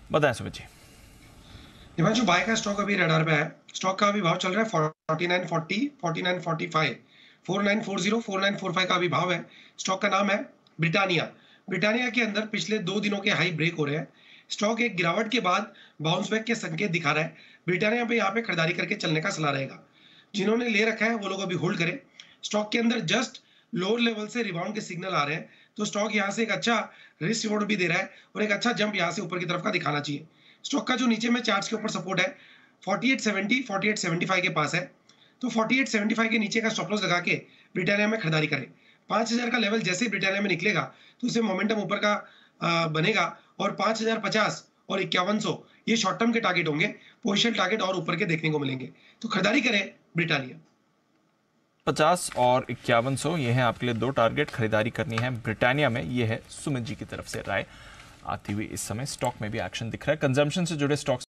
बताएं सुमित जी। हिमांशु, बाय का स्टॉक अभी रडार पे है। स्टॉक का अभी भाव चल रहा है 4940, 4945, 4940, 4945 का अभी भाव है। स्टॉक का नाम है ब्रिटानिया। ब्रिटानिया के अंदर पिछले 2 दिनों के हाई ब्रेक हो रहे हैं। स्टॉक एक गिरावट के बाद बाउंस बैक के संकेत दिखा रहा है। ब्रिटानिया पे यहाँ पे खरीदारी करके चलने का सलाह रहेगा। जिन्होंने ले रखा है वो लोग अभी होल्ड करें। स्टॉक के अंदर जस्ट लोअर लेवल से रिबाउंड के सिग्नल आ रहे हैं, तो स्टॉक यहाँ से एक अच्छा रिस्क रिवॉर्ड भी दे रहा है और एक अच्छा जंप यहाँ से ऊपर की तरफ का दिखाना चाहिए। स्टॉक का जो नीचे में चार्ट्स के ऊपर सपोर्ट है 4870, 4875 के पास है, तो 4875 के नीचे का स्टॉप लॉस लगा के ब्रिटानिया में खरीदारी करें। 5000 का लेवल जैसे ही ब्रिटानिया में निकलेगा तो उसे मोमेंटम ऊपर का बनेगा और 5050 और 5100 ये शॉर्ट टर्म के टारगेट होंगे। पोजिशन टारगेट और ऊपर के देखने को मिलेंगे, तो खरीदारी करें ब्रिटानिया। 50 और 5100 ये हैं आपके लिए दो टारगेट, खरीदारी करनी है ब्रिटानिया में। ये है सुमित जी की तरफ से राय आती हुई। इस समय स्टॉक में भी एक्शन दिख रहा है। कंजम्पशन से जुड़े स्टॉक्स